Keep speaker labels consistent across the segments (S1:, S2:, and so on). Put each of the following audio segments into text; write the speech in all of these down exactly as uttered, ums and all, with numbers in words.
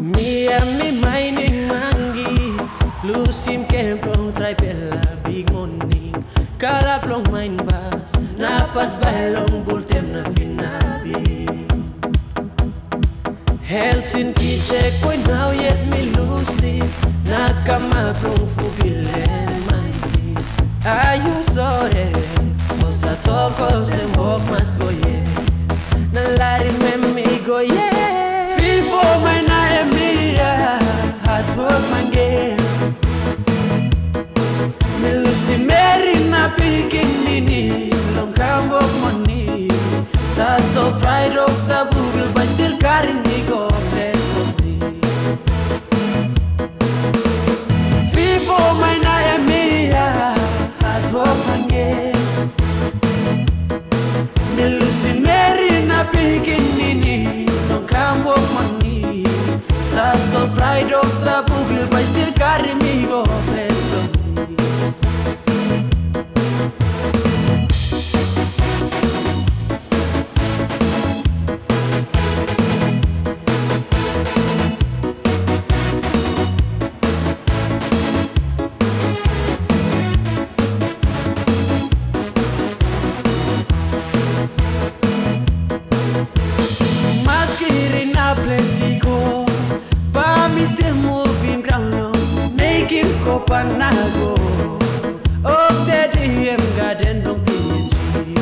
S1: Me and me mining mangi, Lusim Kemplong try pela big money. Kala plong mine bas, napas bailong bultem na finabi. Helsinki checkpoint now yet me Lucy, nakama plong fubilen mining. Are you sorry? Osa toko sem walk mas go ye, na lari me go ye. Vivo my na mia, hard work mange. Me Lucy Mary na beginning, long come of money. That's so pride of the Google, but still carrying me go bless for me. Vivo my na mia, hard work mange. Me Lucy Mary na beginning, long come of money. That's so pride of the Google, but still carrying me go bless for me. Plesico, but me still moving ground low, make him Copenhagen. Of the D M garden don't be in G.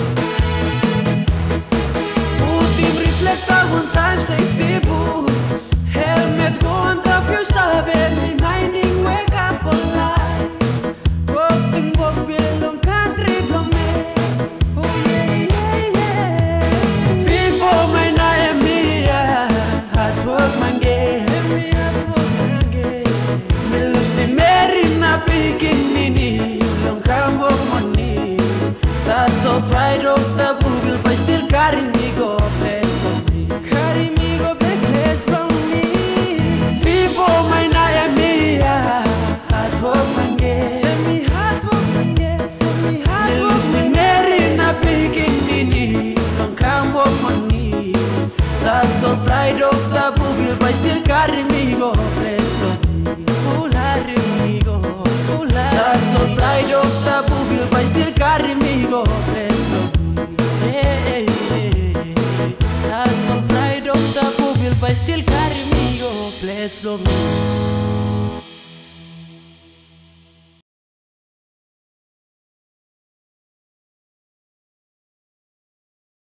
S1: Put him reflector one time, safety boots, helmet go on top you seven, me mining wake up for life. Walking walk belong country from me. Oh yeah yeah yeah. Vivo my Naemia. Work mange, me Lucy Mary na beginning, long come of money. That's so pride of the Google, but still carry me go bless for me. Carry me go bless for me. Vivo my Naemia, hard work mange. Send me hard work mange, send me hard work. Lucy Mary na beginning, long come of money. That's so pride of the Google, but still carry me go bless for me. Oh, carry me go, oh, that's so pride of the Google, but still carry me go bless for me. Yeah, yeah. That's so pride of the Google, but still carry me go bless for me.